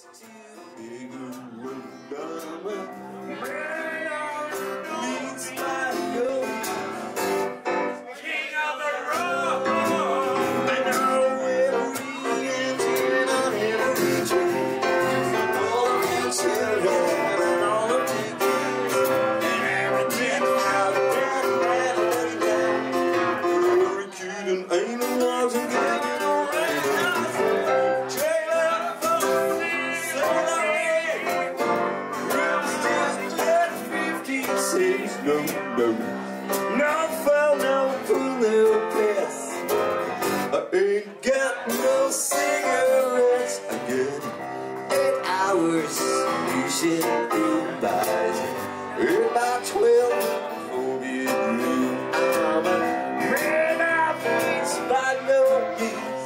No foul, no fool, no piss. I ain't got no cigarettes. I get 8 hours usually buys about 12 before bedroom. I'm a man of peace by no means.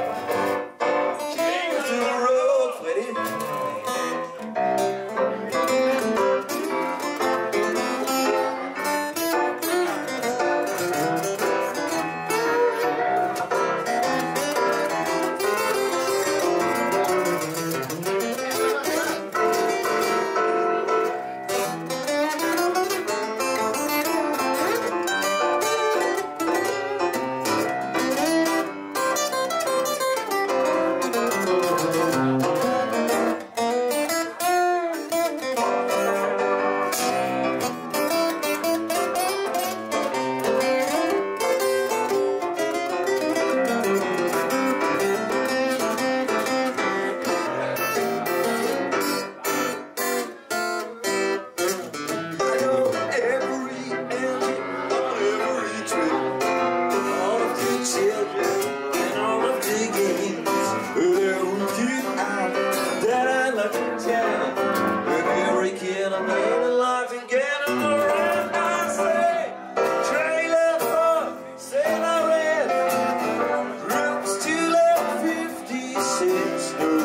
King to the road, sweaty. No